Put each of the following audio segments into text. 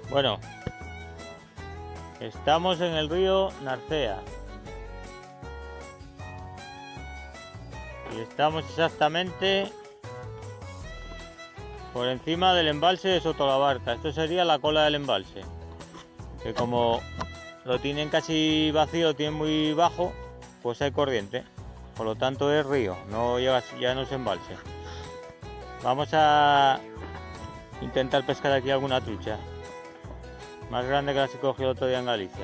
Bueno, estamos en el río Narcea y estamos exactamente por encima del embalse de Sotolabarca. Esto sería la cola del embalse, que como lo tienen casi vacío, tienen muy bajo, pues hay corriente, por lo tanto es río, no llega, ya no es embalse. Vamos a intentar pescar aquí alguna trucha más grande que la que cogí el otro día en Galicia.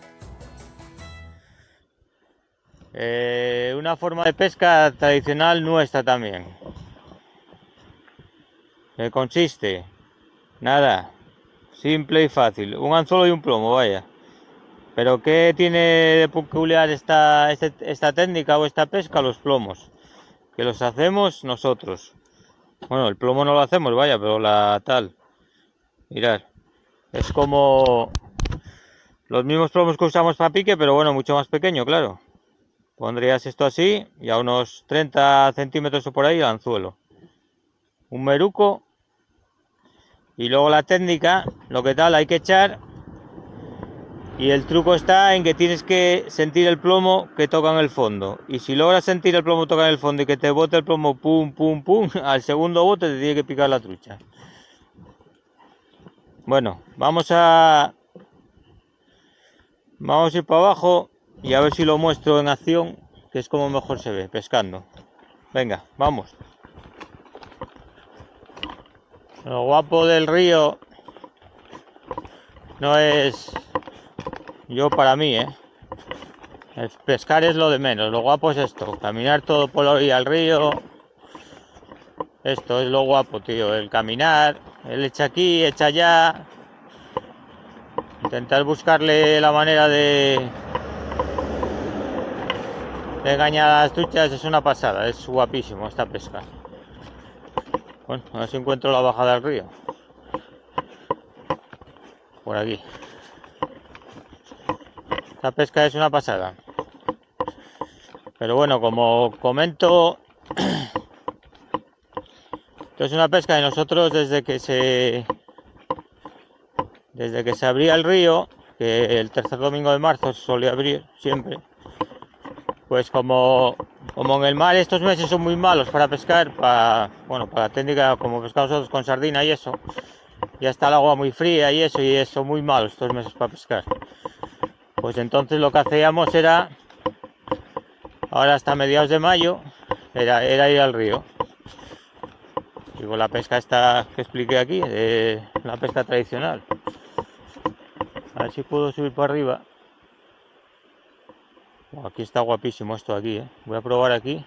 Una forma de pesca tradicional nuestra también. ¿Qué consiste? Nada, simple y fácil, un anzuelo y un plomo, vaya. Pero ¿qué tiene de peculiar esta técnica o esta pesca? Los plomos, que los hacemos nosotros. Bueno, el plomo no lo hacemos, vaya, pero la tal. Mirad, es como los mismos plomos que usamos para pique, pero bueno, mucho más pequeño, claro. Pondrías esto así y a unos 30 centímetros o por ahí el anzuelo. Un meruco. Y luego la técnica, lo que tal, hay que echar. Y el truco está en que tienes que sentir el plomo que toca en el fondo. Y si logras sentir el plomo tocar en el fondo y que te bote el plomo pum, pum, pum, al segundo bote te tiene que picar la trucha. Bueno, vamos a ir para abajo y a ver si lo muestro en acción, que es como mejor se ve, pescando. Venga, vamos. Lo guapo del río no es... Yo para mí, el pescar es lo de menos. Lo guapo es esto, caminar todo por la orilla del río. Esto es lo guapo, tío, el caminar, el echa aquí, echa allá. Intentar buscarle la manera de engañar a las truchas es una pasada, es guapísimo esta pesca. Bueno, a ver si encuentro la bajada del río. Por aquí. Esta pesca es una pasada. Pero bueno, como comento, esto es una pesca de nosotros desde que se abría el río, que el tercer domingo de marzo se solía abrir siempre. Pues como en el mar estos meses son muy malos para pescar, para la técnica como pescamos nosotros con sardina y eso, ya está el agua muy fría y son muy malos estos meses para pescar. Pues entonces lo que hacíamos era, ahora hasta mediados de mayo, era ir al río. Digo, la pesca esta que expliqué aquí, la pesca tradicional. A ver si puedo subir para arriba. Aquí está guapísimo esto aquí, Voy a probar aquí.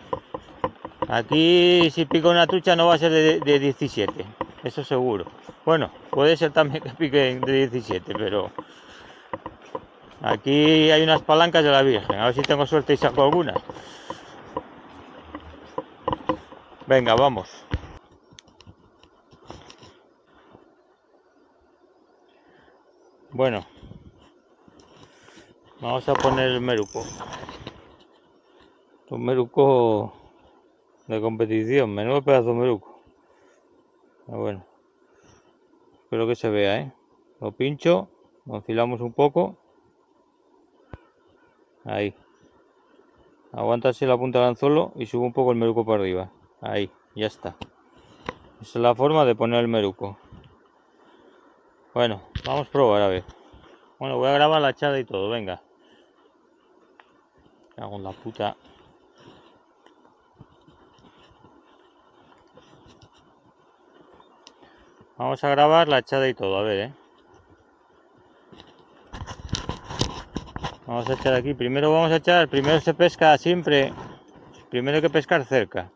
Aquí si pica una trucha no va a ser de 17, eso seguro. Bueno, puede ser también que pique de 17, pero aquí hay unas palancas de la Virgen. A ver si tengo suerte y saco alguna. Venga, vamos. Bueno, vamos a poner el meruco. Un meruco de competición, menudo pedazo de meruco. Bueno, espero que se vea, Lo pincho, lo enfilamos un poco. Ahí. Aguanta así la punta del anzuelo y subo un poco el meruco para arriba. Ahí, ya está. Esa es la forma de poner el meruco. Bueno, vamos a probar a ver. Bueno, voy a grabar la echada y todo, venga. Me cago en la puta. Vamos a grabar la echada y todo, a ver, Vamos a echar aquí. Primero se pesca siempre. Primero hay que pescar cerca.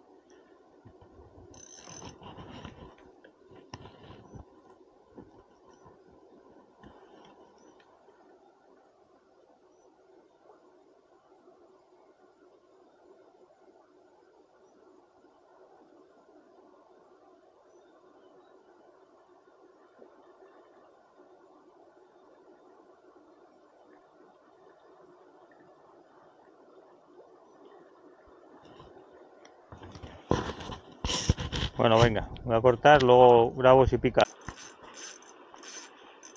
Bueno, venga, voy a cortar, luego grabo si pica.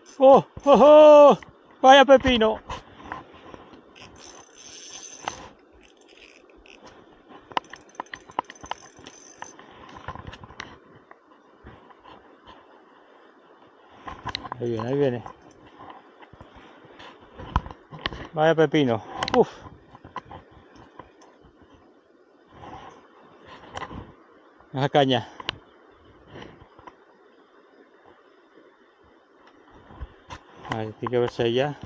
¡Oh! ¡Oh! ¡Oh! ¡Vaya pepino! Ahí viene, ahí viene. Vaya pepino. Uf. La caña. A ver, tiene que verse ahí ya.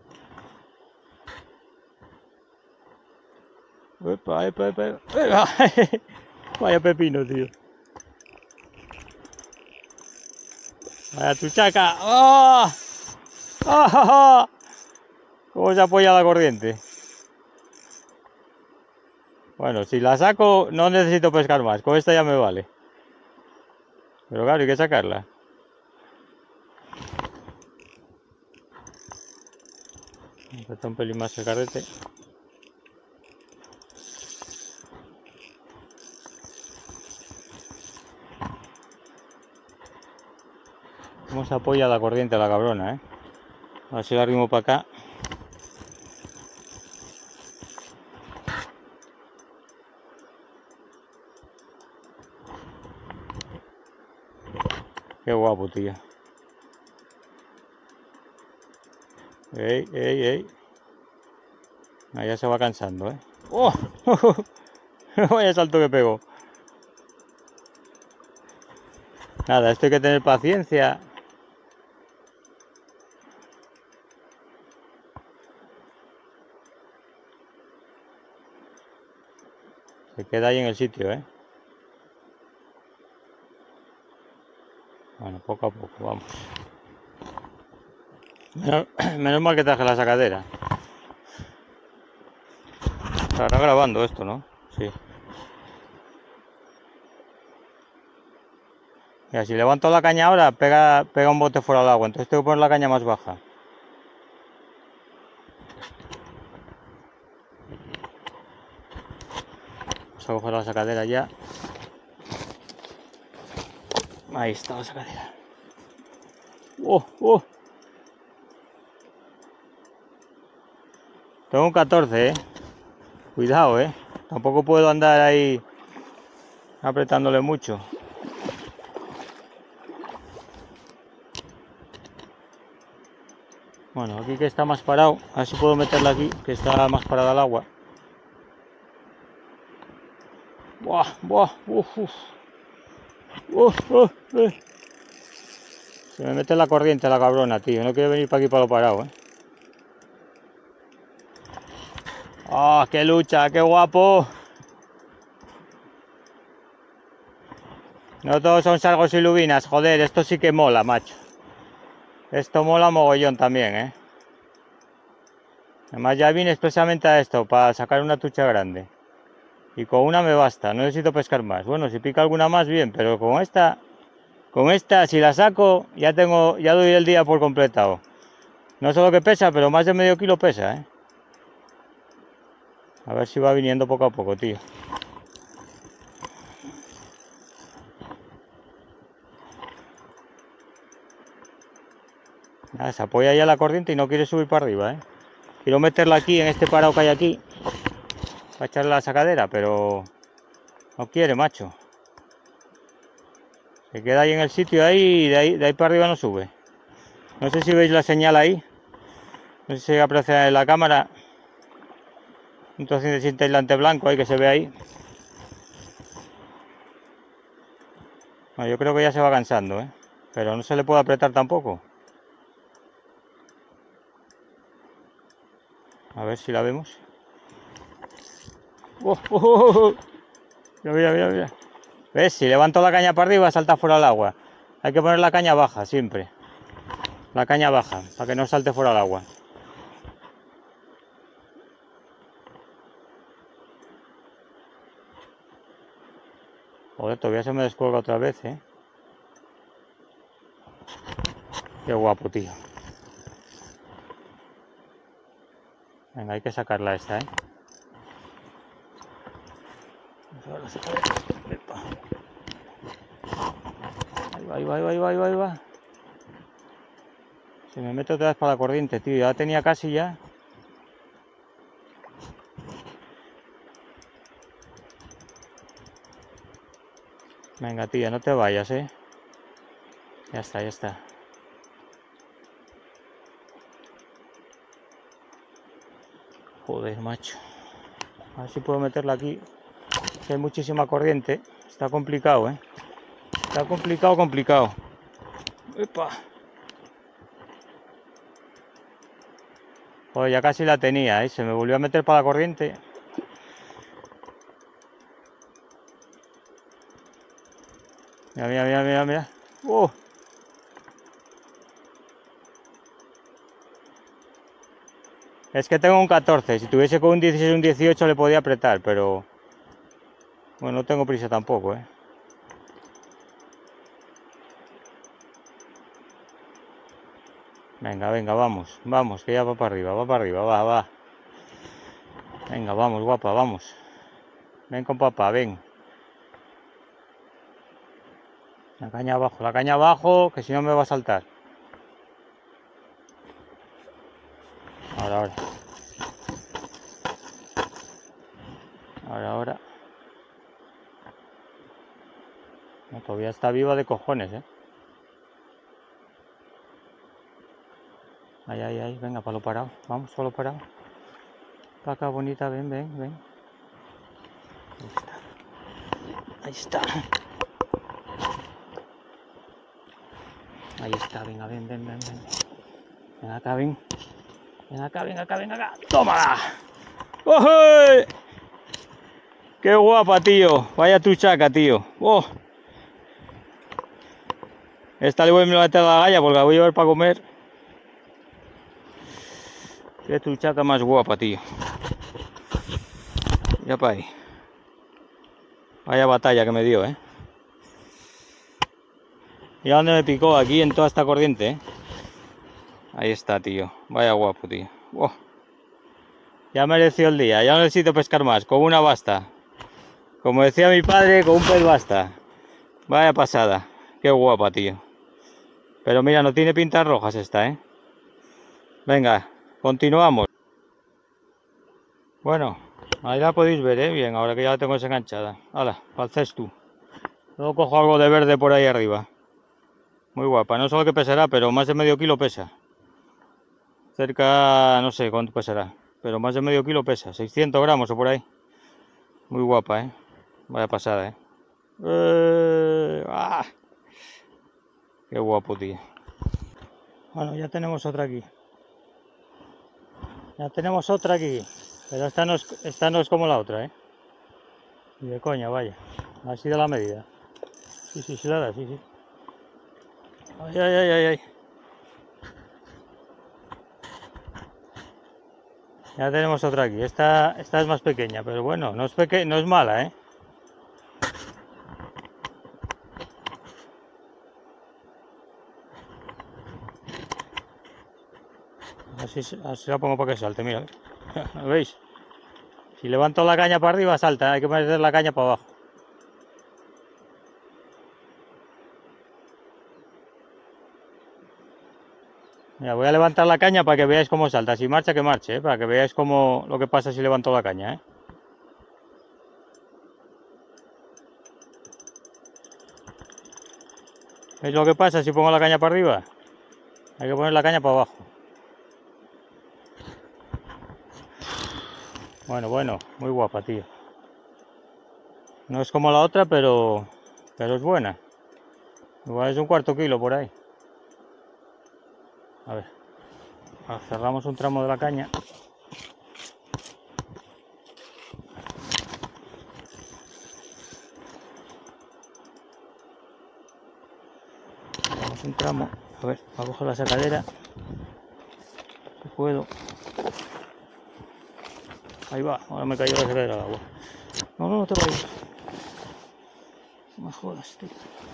Epa, epa, epa, epa. Vaya pepino, tío. Vaya tuchaca. ¡Oh! ¡Oh! ¿Cómo se apoya la corriente? Bueno, si la saco no necesito pescar más. Con esta ya me vale. Pero claro, hay que sacarla. Falta un pelín más el carrete. ¿Cómo se apoya la corriente la cabrona, eh? A ver si la arrimo para acá. Qué guapo, tío. Ey, ey, ey. Ah, ya se va cansando, eh. ¡Oh! Vaya salto que pegó. Nada, esto hay que tener paciencia. Se queda ahí en el sitio, eh. Bueno, poco a poco, vamos. Menos mal que traje la sacadera. Estará grabando esto, ¿no? Sí. Mira, si levanto la caña ahora, pega un bote fuera del agua. Entonces tengo que poner la caña más baja. Vamos a coger la sacadera ya. Ahí está la sacadera. ¡Oh! ¡Oh! Tengo un 14, Cuidado, Tampoco puedo andar ahí apretándole mucho. Bueno, aquí que está más parado. A ver si puedo meterla aquí, que está más parada el agua. ¡Buah! ¡Buah! ¡Uf! ¡Uf! ¡Uf! Se me mete la corriente la cabrona, tío. No quiere venir para aquí para lo parado, ¡Ah! ¡Qué lucha! ¡Qué guapo! No todos son sargos y lubinas, joder, esto sí que mola, macho. Esto mola mogollón también, Además ya vine expresamente a esto, para sacar una trucha grande. Y con una me basta, no necesito pescar más. Bueno, si pica alguna más, bien, pero con esta, si la saco, ya doy el día por completado. No sé lo que pesa, pero más de medio kilo pesa, A ver si va viniendo poco a poco, tío. Nada, se apoya ya la corriente y no quiere subir para arriba, Quiero meterla aquí, en este parado que hay aquí, para echarle la sacadera, pero no quiere, macho. Se queda ahí en el sitio ahí y de ahí para arriba no sube. No sé si veis la señal ahí. No sé si aprecia en la cámara. Un trocito de cinta aislante blanco ahí que se ve ahí. Bueno, yo creo que ya se va cansando, Pero no se le puede apretar tampoco. A ver si la vemos. Mira, mira, mira. ¿Ves? Si levanto la caña para arriba salta fuera del agua. Hay que poner la caña baja siempre. La caña baja, para que no salte fuera del agua. Joder, todavía se me descuelga otra vez, Qué guapo, tío. Venga, hay que sacarla esta, Ahí va. Se me mete otra vez para la corriente, tío. Ya tenía casi ya. Venga, tía, no te vayas, ¿eh? Ya está, ya está. Joder, macho. A ver si puedo meterla aquí. Que hay muchísima corriente. Está complicado, ¿eh? Está complicado, complicado. ¡Epa! Joder, ya casi la tenía, ¿eh? Se me volvió a meter para la corriente. Mira, mira, mira, mira, mira. ¡Oh! Es que tengo un 14. Si tuviese con un 16 o un 18 le podía apretar, pero... Bueno, no tengo prisa tampoco, ¿eh? Venga, venga, vamos, vamos, que ya va para arriba, va, va. Venga, vamos, guapa, vamos. Ven con papá, ven. La caña abajo, que si no me va a saltar. Ahora, ahora. Ahora, ahora. No, todavía está viva de cojones, ¿eh? Ahí, ahí, ahí, venga, para lo parado. Vamos, para lo parado. Para acá, bonita, ven, ven, ven. Ahí está. Ahí está. Ahí está, venga, ven, ven, ven, ven. Ven acá, ven. Ven acá, ven acá, ven acá. ¡Tómala! ¡Oh! ¡Qué guapa, tío! Vaya tuchaca, tío. ¡Oh! Esta le voy a meter a la galla porque la voy a llevar para comer. Qué tuchaca más guapa, tío. Ya para ahí. Vaya batalla que me dio, ¿eh? ¿Y a dónde me picó? Aquí en toda esta corriente, ¿eh? Ahí está, tío. Vaya guapo, tío. Oh. Ya mereció el día. Ya no necesito pescar más. Con una basta. Como decía mi padre, con un pez basta. Vaya pasada. Qué guapa, tío. Pero mira, no tiene pintas rojas esta, ¿eh? Venga, continuamos. Bueno, ahí la podéis ver, ¿eh? Bien, ahora que ya la tengo desenganchada. Hala, para el cesto. Luego cojo algo de verde por ahí arriba. Muy guapa. No sé lo que pesará, pero más de medio kilo pesa. Cerca, no sé cuánto pesará. Pero más de medio kilo pesa. 600 gramos o por ahí. Muy guapa, ¿eh? Vaya pasada, ¿eh? ¡Ah! Qué guapo, tío. Bueno, ya tenemos otra aquí. Ya tenemos otra aquí. Pero esta no es como la otra, ¿eh? Y de coña, vaya. Ha sido la medida. Sí, sí, sí, la da, sí, sí. Ay, ay, ay, ay, ay. Ya tenemos otra aquí. Esta es más pequeña, pero bueno, no es mala, ¿eh? Así la pongo para que salte, mira. ¿Lo veis? Si levanto la caña para arriba, salta. Hay que meter la caña para abajo. Mira, voy a levantar la caña para que veáis cómo salta. Si marcha, que marche, ¿eh? Para que veáis cómo lo que pasa si levanto la caña, ¿eh? ¿Veis lo que pasa si pongo la caña para arriba? Hay que poner la caña para abajo. Bueno, bueno, muy guapa, tío. No es como la otra, pero es buena. Igual es un cuarto kilo por ahí. A ver. Cerramos un tramo de la caña. Cerramos un tramo. A ver, voy a coger la sacadera. Si puedo. Ahí va, ahora me cayó la sacadera al agua. No, no, no te vayas. No me jodas, tío.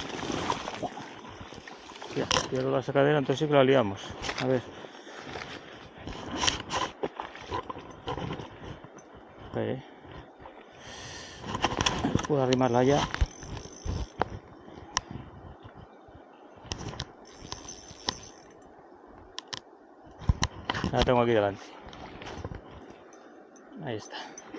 Ya, pierdo la sacadera, entonces sí que la liamos. A ver. Puedo arrimarla ya. La tengo aquí delante. Ahí está.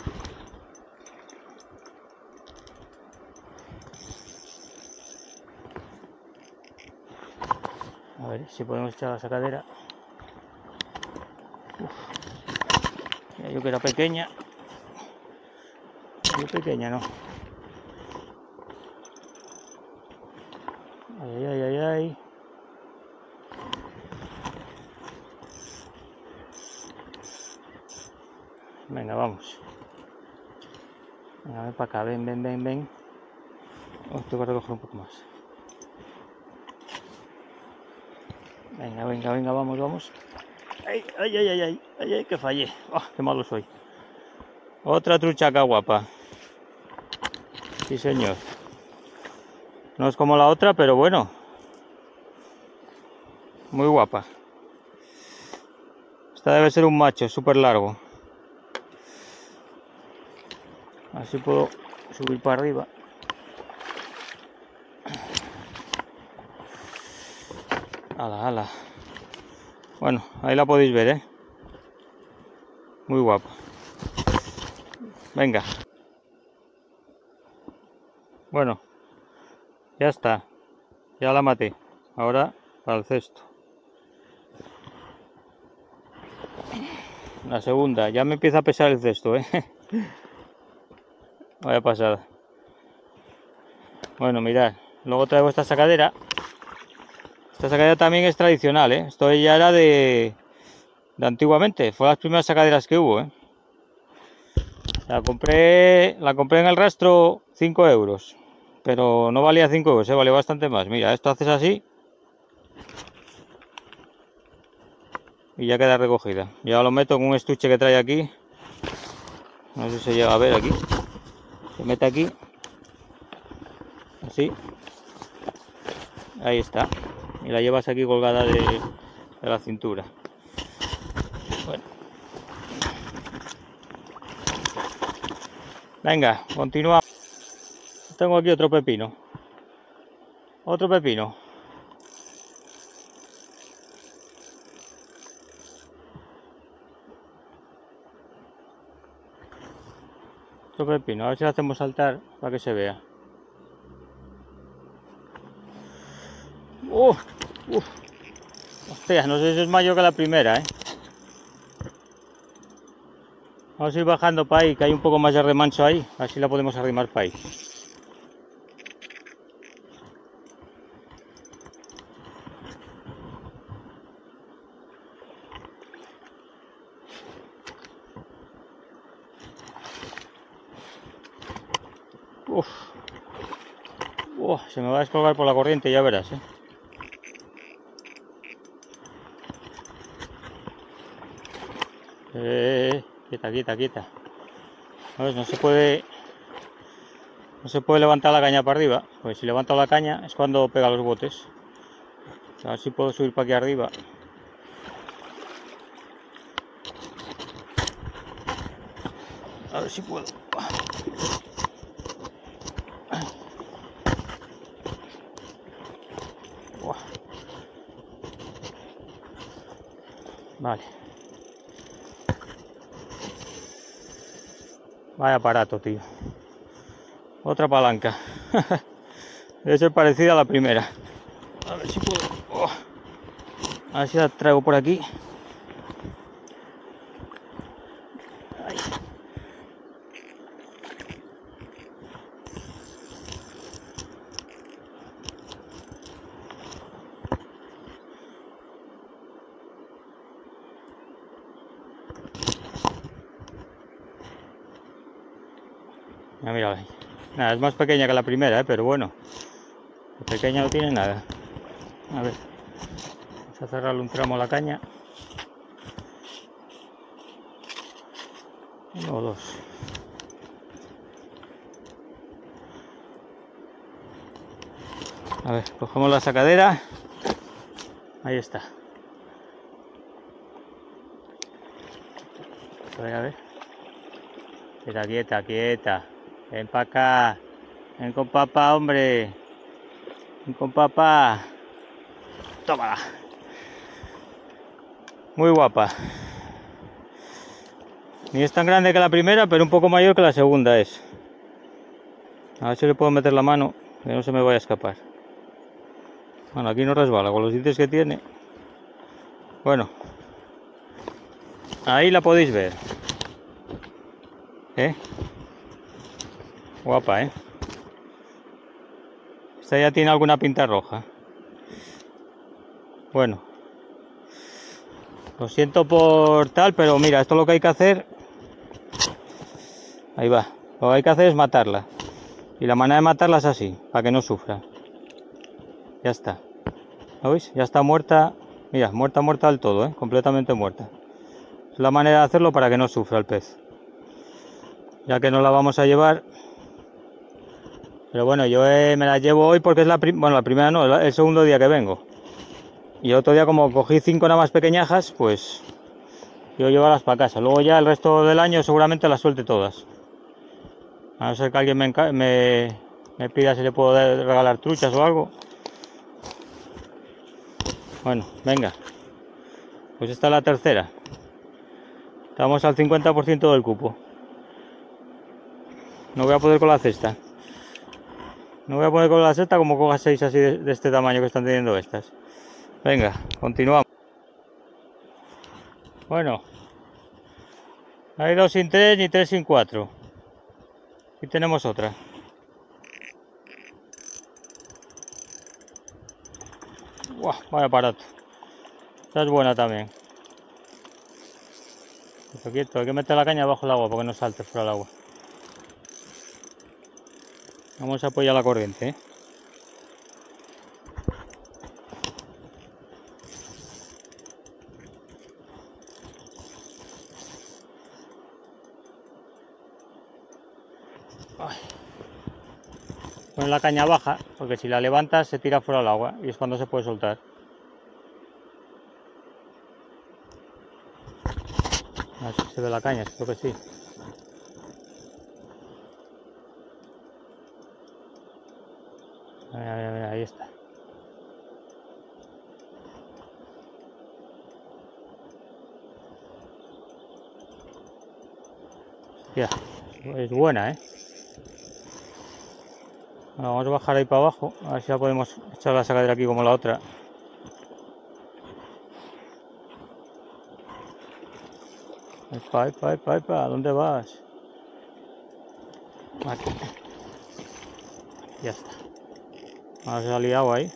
A ver si podemos echar la sacadera. Uf. Yo que era pequeña. Muy pequeña, ¿no? Ay, ay, ay, ay. Venga, vamos. Venga, ven para acá, ven, ven, ven, ven. Oh, tengo que recoger un poco más. Venga, venga, venga, vamos, vamos. Ay, ay, ay, ay, ay, ay, ay, que fallé. Oh, qué malo soy. Otra truchaca guapa. Sí, señor. No es como la otra, pero bueno. Muy guapa. Esta debe ser un macho, súper largo. Así puedo subir para arriba. Ala, ala. Bueno, ahí la podéis ver, ¿eh? Muy guapa. Venga. Bueno, ya está. Ya la maté. Ahora para el cesto. La segunda. Ya me empieza a pesar el cesto, ¿eh? Vaya pasada. Bueno, mirad. Luego traigo esta sacadera. Esta sacadera también es tradicional, ¿eh? Esto ya era de antiguamente. Fue las primeras sacaderas que hubo, ¿eh? La compré en el rastro 5 euros. Pero no valía 5 euros, valía bastante más. Mira, esto haces así y ya queda recogida. Ya lo meto con un estuche que trae aquí. No sé si se llega a ver aquí. Se mete aquí. Así. Ahí está. Y la llevas aquí colgada de la cintura. Bueno. Venga, continuamos. Tengo aquí otro pepino. Otro pepino. Otro pepino. A ver si lo hacemos saltar para que se vea. Hostia, no sé si es mayor que la primera, ¿eh? Vamos a ir bajando para ahí, que hay un poco más de remanso ahí. Así la podemos arrimar para ahí. Uf. Se me va a descolgar por la corriente, ya verás, ¿eh? Quieta, quieta, quieta. ¿Ves? No se puede levantar la caña para arriba, pues si levanto la caña es cuando pega los botes. A ver si puedo subir para aquí arriba. A ver si puedo. Vale. Vaya aparato, tío. Otra palanca. Debe ser parecida a la primera. A ver si puedo. A ver si la traigo por aquí. Ahí. Mira ahí. Nada, es más pequeña que la primera, pero bueno. La pequeña no tiene nada. A ver. Vamos a cerrarle un tramo a la caña. 1 o 2. A ver, cogemos la sacadera. Ahí está. A ver. Quieta, quieta, quieta. Ven para acá. Ven con papá, hombre. Ven con papá. Tómala. Muy guapa. Ni es tan grande que la primera, pero un poco mayor que la segunda es. A ver si le puedo meter la mano, que no se me vaya a escapar. Bueno, aquí no resbala, con los dientes que tiene. Bueno, ahí la podéis ver. Guapa, Esta ya tiene alguna pinta roja. Bueno, lo siento por tal, pero mira, esto lo que hay que hacer... Ahí va. Lo que hay que hacer es matarla. Y la manera de matarla es así, para que no sufra. Ya está. ¿Lo veis? Ya está muerta. Mira, muerta del todo, completamente muerta. Es la manera de hacerlo para que no sufra el pez. Ya que no la vamos a llevar. Pero bueno, yo me la llevo hoy porque es la primera no, el segundo día que vengo. Y el otro día como cogí 5 nada más pequeñajas, pues yo llevarlas para casa. Luego ya el resto del año seguramente las suelte todas. A no ser que alguien me pida si le puedo regalar truchas o algo. Bueno, venga. Pues esta es la tercera. Estamos al 50% del cupo. No voy a poder con la cesta. No voy a poder con la cesta como coja 6 así de este tamaño que están teniendo estas. Venga, continuamos. Bueno. Hay 2 sin 3 ni 3 sin 4. Aquí tenemos otra. ¡Guau! Vaya aparato. Esta es buena también. Quieto, quieto. Hay que meter la caña bajo el agua porque no salte fuera del agua. Vamos a apoyar la corriente, Pon la caña baja, porque si la levantas se tira fuera del agua y es cuando se puede soltar. A ver si se ve la caña, espero que sí. Mira, ahí está. Hostia, es buena, Bueno, vamos a bajar ahí para abajo, a ver si la podemos echar la sacadera aquí como la otra. Epa, ¿dónde vas? Aquí. Ya está. Ahora se ha liado ahí.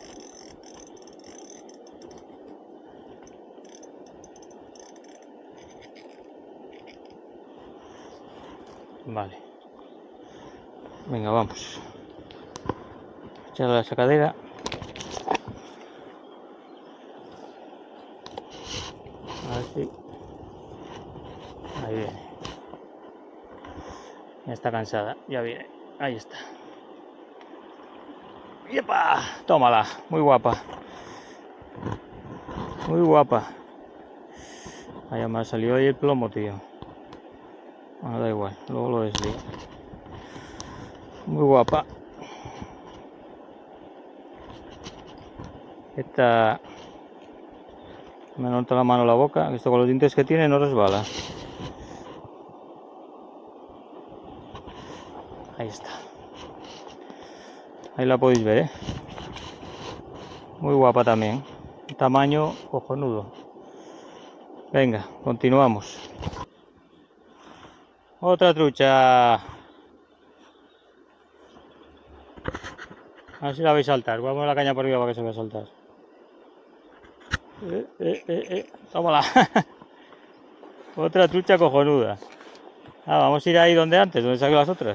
Vale. Venga, vamos. Echarle la sacadera. A ver si... Ahí viene. Ya está cansada, ya viene. Ahí está. ¡Yepa! Tómala, muy guapa. Muy guapa. Vaya, me ha salido ahí el plomo, tío. Bueno, da igual, luego lo deslío. Muy guapa. Esta... Me nota la mano a la boca. Esto con los dientes que tiene no resbala. Ahí está. Ahí la podéis ver, Muy guapa también. Tamaño cojonudo. Venga, continuamos. Otra trucha. A ver si la veis saltar. Voy a poner la caña por arriba para que se vea saltar. Tómala. Otra trucha cojonuda. Vamos a ir ahí donde antes, donde saqué las otras.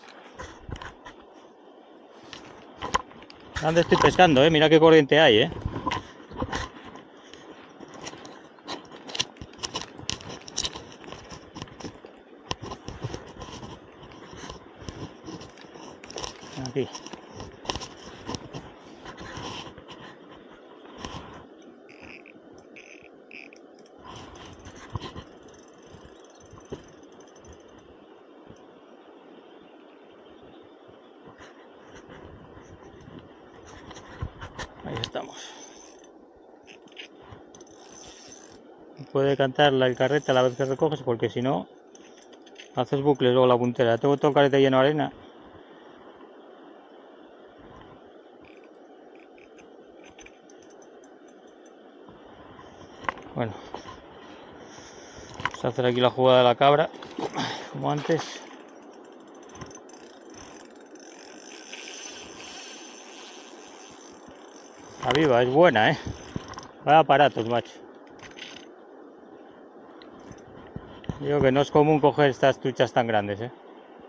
¿Dónde estoy pescando, Mira qué corriente hay, Aquí. Ahí estamos. Puede cantar el carrete a la vez que recoges porque si no Haces bucles luego la puntera. Tengo todo el carete lleno de arena. Bueno, vamos a hacer aquí la jugada de la cabra, como antes. Está viva, es buena, ¿eh? Vaya aparatos, macho. Digo que no es común coger estas truchas tan grandes, ¿eh?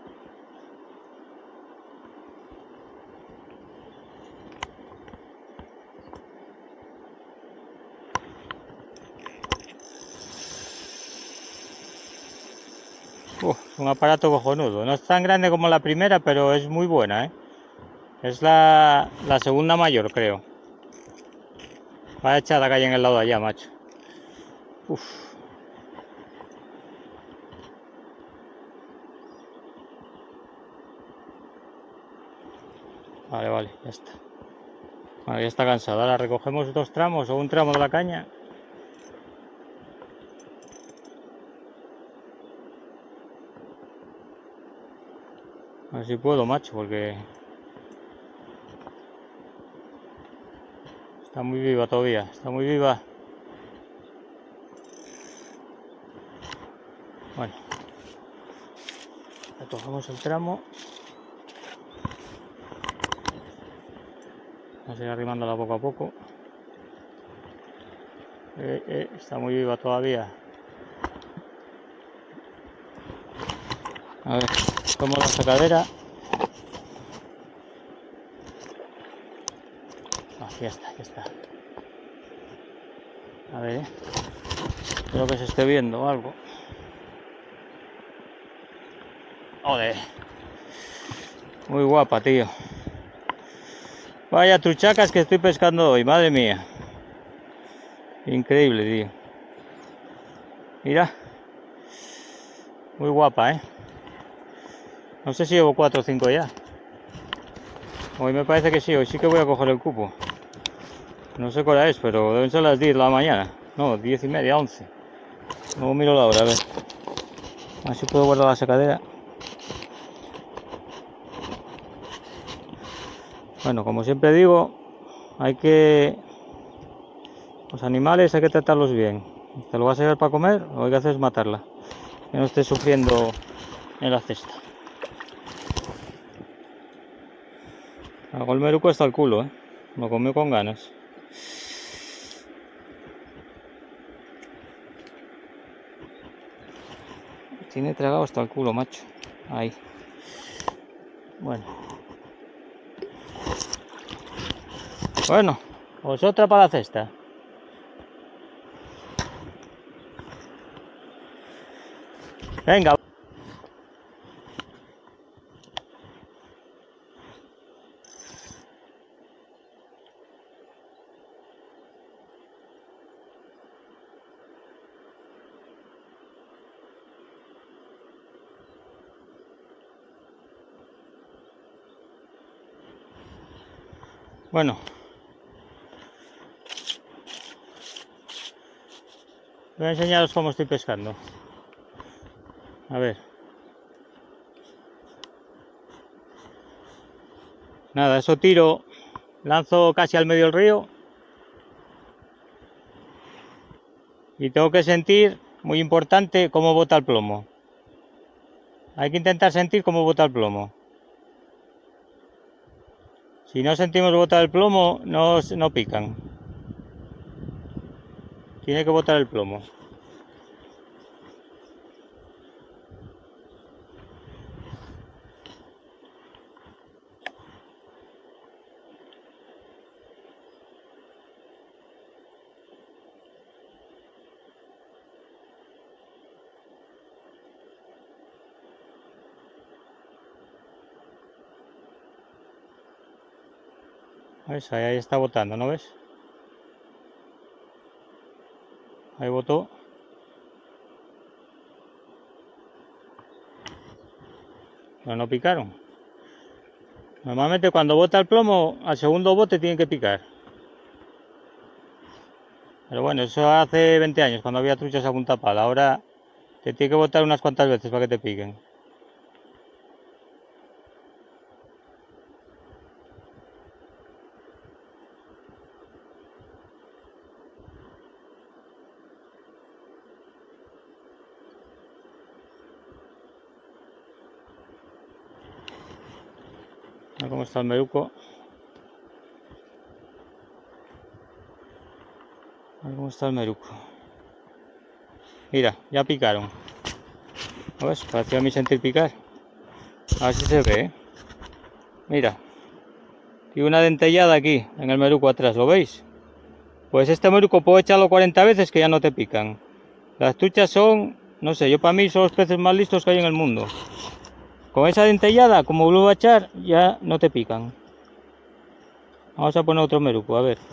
Un aparato cojonudo. No es tan grande como la primera, pero es muy buena, ¿eh? Es la segunda mayor, creo. Vaya echada que hay en el lado de allá, macho. Uf. Vale, ya está. Vale, ya está cansada. Ahora recogemos 2 tramos o un tramo de la caña. A ver si puedo, macho, porque está muy viva todavía. Está muy viva. Bueno, recogemos el tramo. Vamos a ir arrimándola poco a poco. Está muy viva todavía. A ver, tomo la sacadera. Ya está. A ver, espero que se esté viendo algo. Joder. Muy guapa, tío. Vaya truchacas que estoy pescando hoy, madre mía. Increíble, tío. Mira. Muy guapa, ¿eh? No sé si llevo 4 o 5 ya. Hoy me parece que sí, hoy sí que voy a coger el cupo. No sé qué hora es, pero deben ser las 10 de la mañana. No, 10:30, 11. Luego miro la hora, a ver. A ver si puedo guardar la sacadera. Bueno, como siempre digo, los animales hay que tratarlos bien. ¿Te lo vas a llevar para comer? Lo que hay que hacer es matarla. Que no esté sufriendo en la cesta. Algo el meruco está al culo, ¿eh? Lo comió con ganas. Tiene tragado hasta el culo, macho. Ahí. Bueno. Bueno, pues otra para la cesta. Venga. Bueno. Voy a enseñaros cómo estoy pescando. A ver. Nada, eso tiro. Lanzo casi al medio del río. Y tengo que sentir, muy importante, cómo bota el plomo. Hay que intentar sentir cómo bota el plomo. Si no sentimos botar el plomo, no pican. Tiene que botar el plomo. ¿Ves? Ahí está botando, ¿no ves? Ahí botó. Pero no picaron. Normalmente cuando bota el plomo, al segundo bote tiene que picar. Pero bueno, eso hace 20 años, cuando había truchas a punta pala. Ahora Te tiene que botar unas cuantas veces para que te piquen. Mira cómo está el meruco. Mira cómo está el meruco. Mira, ya picaron. ¿Ves? Parecía a mí sentir picar. A ver si se ve, ¿eh? Mira. Tiene una dentellada aquí, en el meruco atrás, ¿lo veis? Pues este meruco puedo echarlo 40 veces que ya no te pican. Las truchas son, no sé, yo para mí son los peces más listos que hay en el mundo. Con esa dentellada, como vuelvo a echar, ya no te pican. Vamos a poner otro meruco, a ver.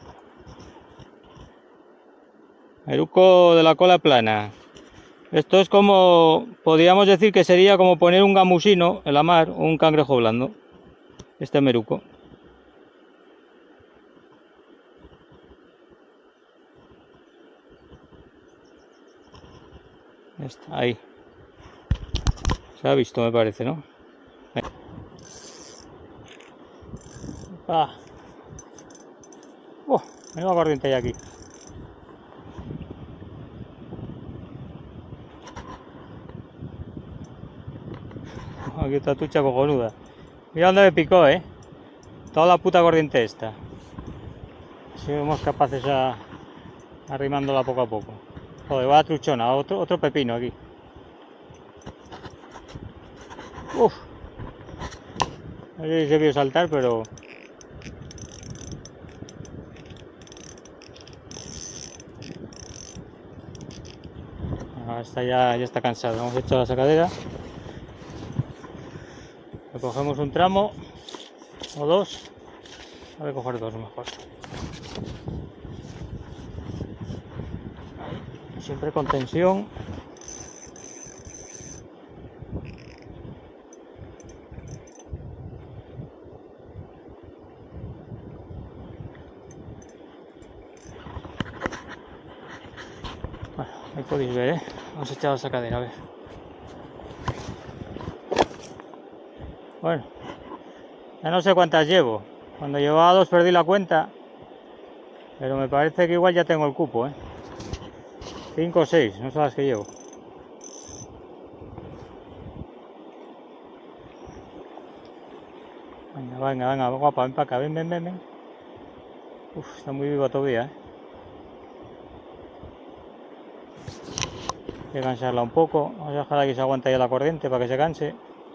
Meruco de la cola plana. Esto es como, podríamos decir que sería como poner un gamusino en la mar o un cangrejo blando. Este meruco. Ahí. Se ha visto, me parece, ¿no? Ah. Menuda corriente hay aquí. Aquí está trucha cojonuda. Mira dónde me picó, toda la puta corriente esta. Si somos capaces arrimándola poco a poco. Joder, va truchona, otro pepino aquí. Uf. No sé si se vio saltar, pero... Esta ya está cansado. Hemos hecho la sacadera. Le cogemos un tramo o dos. Voy a coger dos mejor. Ahí, siempre con tensión. Bueno, ahí podéis ver, Hemos echado la sacadera, a ver. Bueno, ya no sé cuántas llevo. Cuando llevaba dos perdí la cuenta. Pero me parece que igual ya tengo el cupo, 5 o 6, no sé las que llevo. Venga, guapa, ven para acá, ven. Uf, está muy viva todavía, Hay que cansarla un poco. Vamos a dejar que se aguante ya la corriente para que se canse.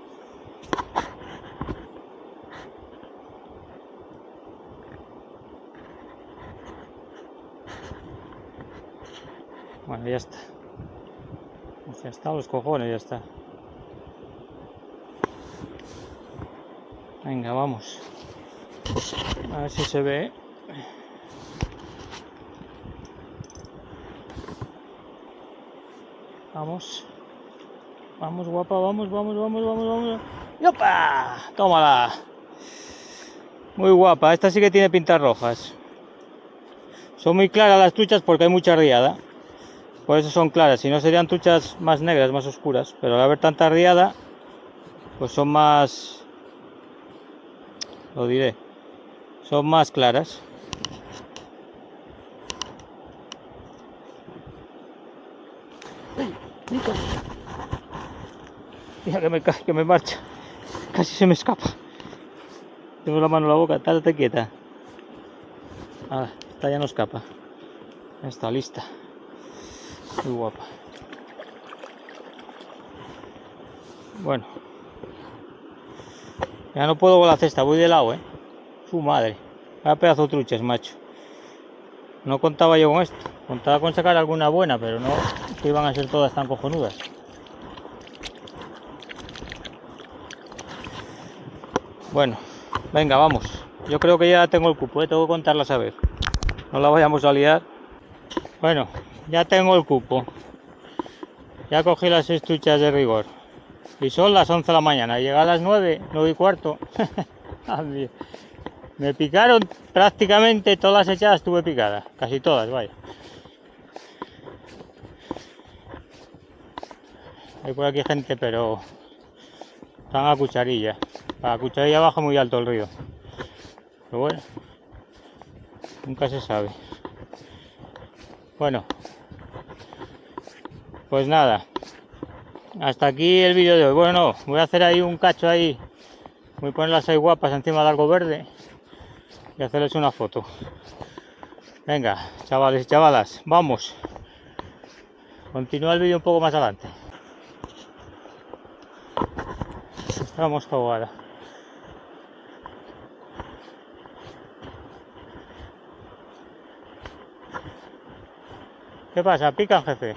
Bueno, ya está. Ya está, los cojones, ya está. Venga, vamos. A ver si se ve. Vamos. Vamos, guapa, vamos. ¡Yopa! ¡Tómala! Muy guapa, esta sí que tiene pintas rojas. Son muy claras las truchas porque hay mucha riada. Por eso son claras, si no serían truchas más negras, más oscuras. Pero al haber tanta riada, pues son más... Lo diré. Son más claras. Mira que me marcha. Casi se me escapa. Tengo la mano en la boca, estate quieta. Ahora, esta ya no escapa. Ya está lista. Muy guapa. Bueno. Ya no puedo con la cesta, voy de lado, Su madre. Vaya pedazo de truchas, macho. No contaba yo con esto. Contaba con sacar alguna buena, pero no que iban a ser todas tan cojonudas. Bueno, venga, vamos. Yo creo que ya tengo el cupo, tengo que contarlas a ver. No la vayamos a liar. Bueno, ya tengo el cupo. Ya cogí las 6 truchas de rigor. Y son las 11 de la mañana. Llegué a las 9, 9 y cuarto. Me picaron prácticamente todas las echadas, tuve picadas. Casi todas, vaya. Hay por aquí gente, pero están a cucharilla. A cucharilla baja muy alto el río. Pero bueno, nunca se sabe. Bueno, pues nada. Hasta aquí el vídeo de hoy. Bueno, no, voy a hacer ahí un cacho ahí. Voy a ponerlas ahí guapas encima de algo verde y hacerles una foto. Venga, chavales y chavalas, vamos. Continúa el vídeo un poco más adelante. Vamos ahora. ¿Qué pasa? ¿Pican, jefe?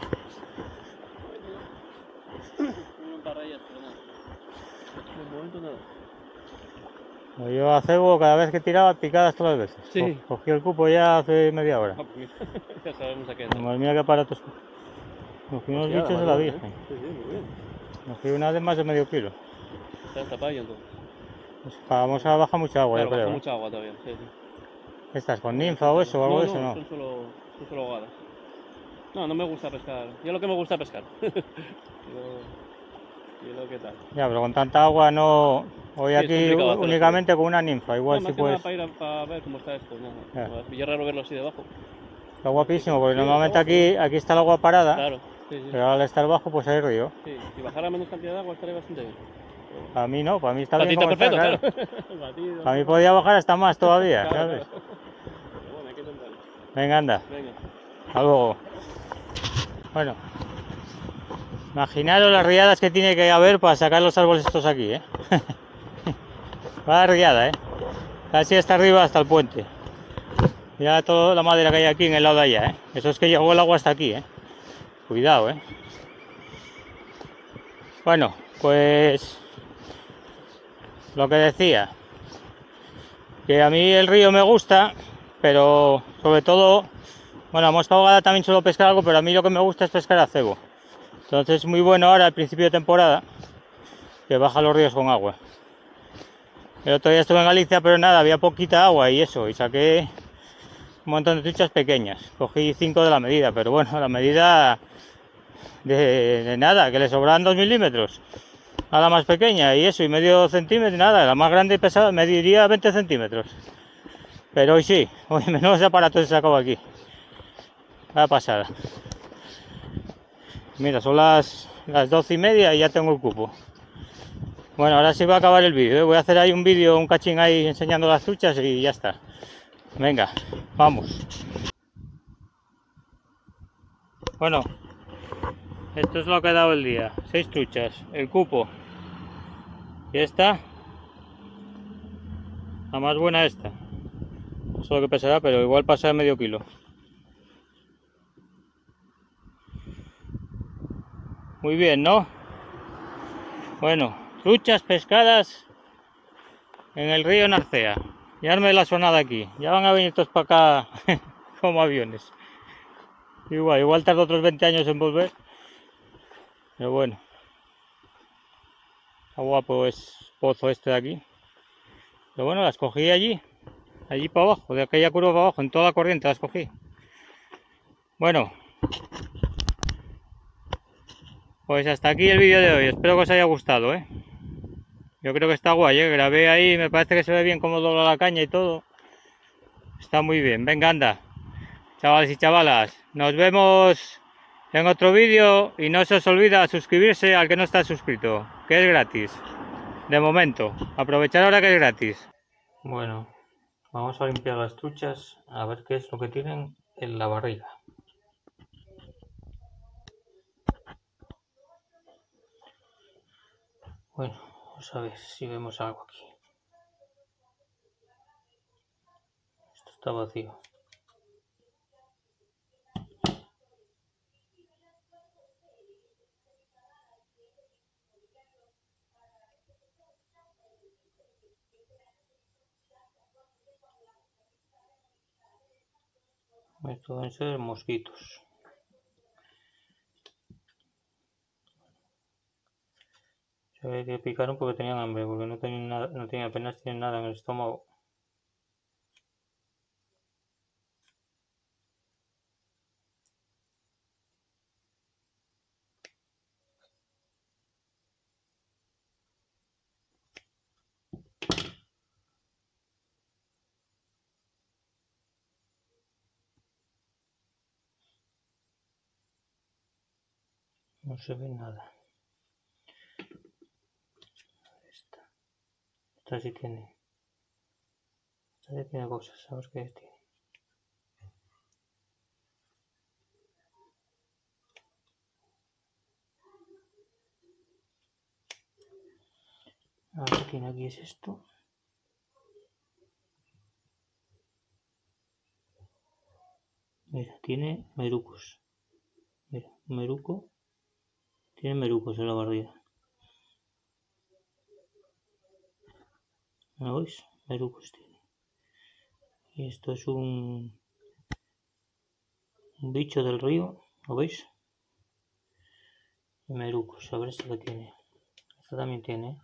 Un par de ellas, pero nada. De momento nada. Yo a cebo cada vez que tiraba picadas todas las veces. Sí. Cogí el cupo ya hace media hora. Ah, pues mira, ya sabemos a qué Madre mía, qué aparatos. Cogí unos Hostia, bichos de la Virgen. Sí, sí, muy bien. Cogí una de más de medio kilo. Está tapada entonces. Pues vamos a bajar mucha agua, Claro, yo creo. baja mucha agua todavía, sí, sí. ¿Estás con ninfa o eso o algo de eso? No, No. son solo ahogadas. No, no me gusta pescar. Yo lo que me gusta es pescar. Y lo que tal. Ya, pero con tanta agua no. Hoy Sí, es aquí complicado hacer únicamente con una ninfa, igual no, si más que nada puedes. para ver cómo está esto. No, Ya. y es raro verlo así debajo. Está guapísimo, porque Sí, normalmente está guapo, aquí está el agua parada, claro, sí, sí. pero al estar bajo pues hay río. Sí, si bajara menos cantidad de agua estaría bastante bien. Para mí no, para mí está Para ti bien está como está, perfecto, claro. claro. Batido, Para mí podía bajar hasta más todavía, claro, ¿sabes? claro. Pero bueno, hay que intentarlo. Venga, anda, Venga. hasta luego. Bueno, imaginaros las riadas que tiene que haber para sacar los árboles estos aquí, ¿eh? Va riada, ¿eh? Casi hasta arriba, hasta el puente. Mira toda la madera que hay aquí en el lado de allá, ¿eh? Eso es que llegó el agua hasta aquí, ¿eh? Cuidado, ¿eh? Bueno, pues lo que decía, que a mí el río me gusta, pero sobre todo, bueno, a mosca ahogada también suelo pescar algo, pero a mí lo que me gusta es pescar a cebo. Entonces es muy bueno ahora al principio de temporada que baja los ríos con agua. El otro día estuve en Galicia, pero nada, había poquita agua y eso, y saqué un montón de truchas pequeñas. Cogí 5 de la medida, pero bueno, la medida de nada, que le sobraban 2 milímetros a la más pequeña y eso, y medio centímetro, nada, la más grande pesaba, mediría 20 centímetros. Pero hoy sí, hoy menos aparatos he sacado aquí. La pasada. Mira, son las 12:30 y ya tengo el cupo. Bueno, ahora sí va a acabar el vídeo, ¿eh? Voy a hacer ahí un vídeo, un cachín ahí enseñando las truchas y ya está. Venga, vamos. Bueno, esto es lo que ha dado el día. 6 truchas, el cupo. Y esta, la más buena esta. No sé lo que pesará, pero igual pasa de medio kilo. Muy bien, ¿no? Bueno, truchas pescadas en el río Narcea. Ya arme la sonada aquí. Ya van a venir todos para acá como aviones. Igual tarda otros 20 años en volver. Pero bueno. Está guapo es pozo este de aquí. Pero bueno, las cogí allí para abajo, de aquella curva para abajo, en toda la corriente las cogí. Bueno, pues hasta aquí el vídeo de hoy. Espero que os haya gustado, ¿eh? Yo creo que está guay, ¿eh? Grabé ahí, me parece que se ve bien cómo dobla la caña y todo. Está muy bien. Venga, anda. Chavales y chavalas, nos vemos en otro vídeo y no se os olvida suscribirse al que no está suscrito, que es gratis. De momento, aprovechar ahora que es gratis. Bueno, vamos a limpiar las truchas a ver qué es lo que tienen en la barriga. Bueno, vamos a ver si vemos algo aquí. Esto está vacío. Esto deben ser mosquitos. Se ve que picaron porque tenían hambre, porque no tenían nada, no tenían apenas tienen nada en el estómago. No se ve nada. Esta sí tiene. Esta sí tiene cosas, ¿sabes qué tiene? A ver qué tiene aquí, es esto. Mira, tiene merucos. Mira, un meruco. Tiene merucos en la barriga. ¿No veis? Merucos tiene. Y esto es un bicho del río, ¿lo veis? Y merucos, a ver esto que tiene. Esto también tiene.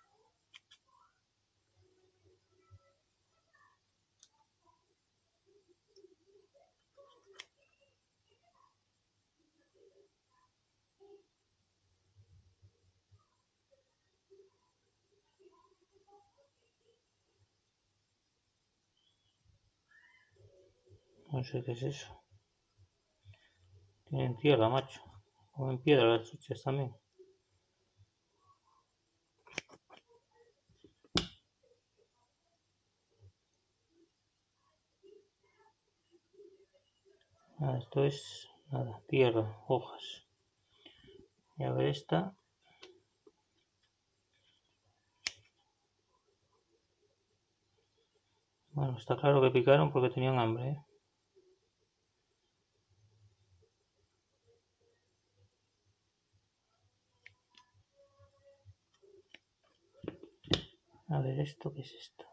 No sé qué es eso. Tienen tierra, macho. Comen piedra las chuchas también. Esto es nada, tierra, hojas. Y a ver esta. Bueno, está claro que picaron porque tenían hambre, ¿eh? A ver esto, ¿qué es esto?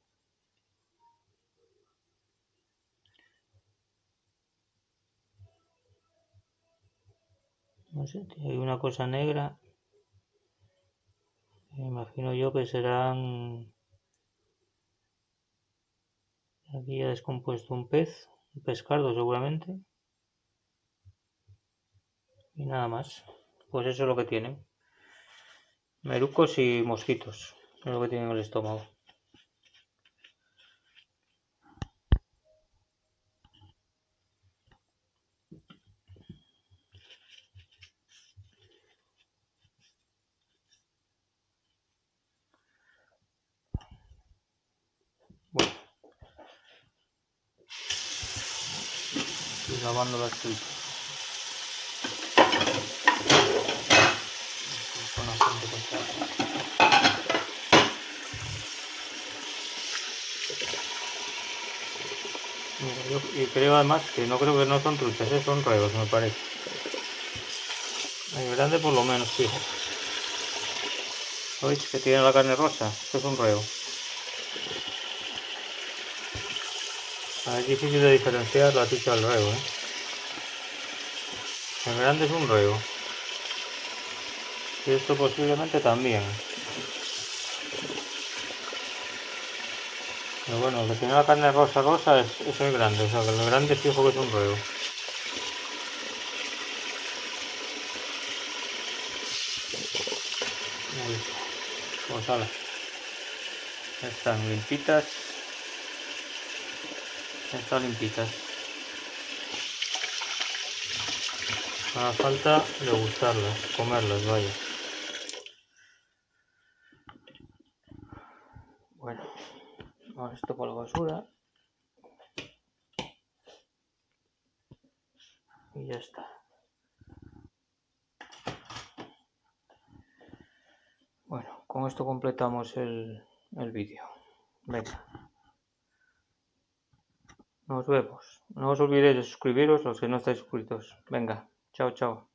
No sé, hay una cosa negra. Me imagino yo que serán... Aquí ha descompuesto un pez, un pescardo seguramente. Y nada más. Pues eso es lo que tienen. Merucos y mosquitos. Es lo que tienen en el estómago. Bueno, estoy lavando las truchas. Yo creo además que no creo que no son truchas, son ruegos, me parece. El grande por lo menos, sí. ¿Veis que tiene la carne rosa? Esto es un ruego. Es difícil de diferenciar la trucha del ruego, ¿eh? El grande es un ruego. Y esto posiblemente también. Pero bueno, que tiene la carne rosa es el grande. O sea, que el grande fijo que es un ruego. Pues ahora. Están limpitas. Están limpitas. Ahora falta degustarlas, comerlas, vaya. Bueno, ahora esto por la basura. Y ya está. Bueno, con esto completamos el vídeo. Venga. Nos vemos. No os olvidéis de suscribiros los que no estáis suscritos. Venga, chao, chao.